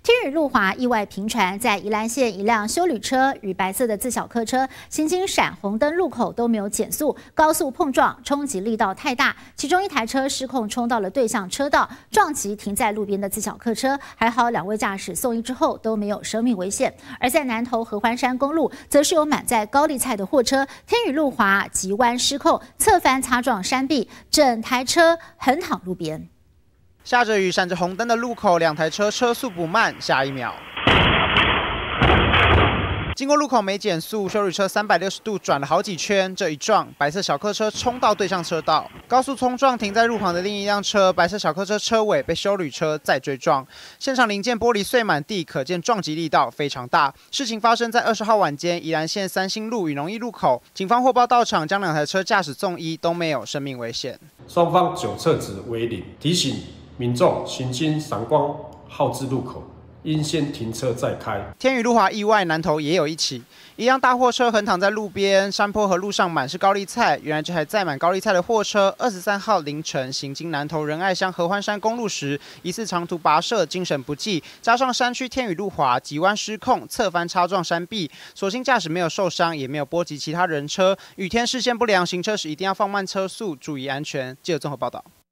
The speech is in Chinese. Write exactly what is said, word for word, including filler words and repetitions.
天宇路滑意外频传，在宜兰县一辆休旅车与白色的自小客车行经闪红灯路口都没有减速，高速碰撞，冲击力道太大，其中一台车失控冲到了对向车道，撞击停在路边的自小客车，还好两位驾驶送医之后都没有生命危险。而在南投合欢山公路，则是有满载高丽菜的货车天宇路滑急弯失控，侧翻擦撞山壁，整台车横躺路边。 下着雨、闪着红灯的路口，两台车车速不慢，下一秒，经过路口没减速，休旅车三百六十度转了好几圈，这一撞，白色小客车冲到对向车道，高速冲撞停在路旁的另一辆车，白色小客车车尾被休旅车再追撞，现场零件玻璃碎满地，可见撞击力道非常大。事情发生在二十号晚间，宜兰县三星路与农义路口，警方获报到场，将两台车驾驶送医，都没有生命危险。 双方酒测值为零，提醒 民众行经闪光号志路口，应先停车再开。 天宇路滑意外，南投也有一起，一辆大货车横躺在路边，山坡和路上满是高丽菜。原来这台载满高丽菜的货车，二十三号凌晨行经南投仁爱乡合欢山公路时，疑似长途跋涉，精神不济，加上山区天宇路滑，急弯失控，侧翻擦撞山壁。所幸驾驶没有受伤，也没有波及其他人车。雨天视线不良，行车时一定要放慢车速，注意安全。记者综合报道。